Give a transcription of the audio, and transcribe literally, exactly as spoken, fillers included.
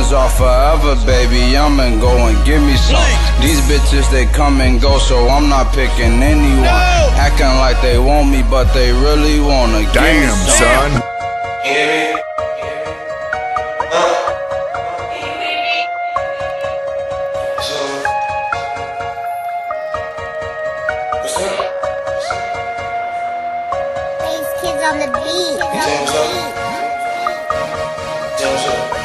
is off forever, baby. I'ma go and give me some. These bitches, they come and go, so I'm not picking anyone. No. Acting like they want me, but they really wanna give me Damn, some. son. You hear me? Huh? So, what's up? These kids on the beat. Tell me what's up. Tell me what's up.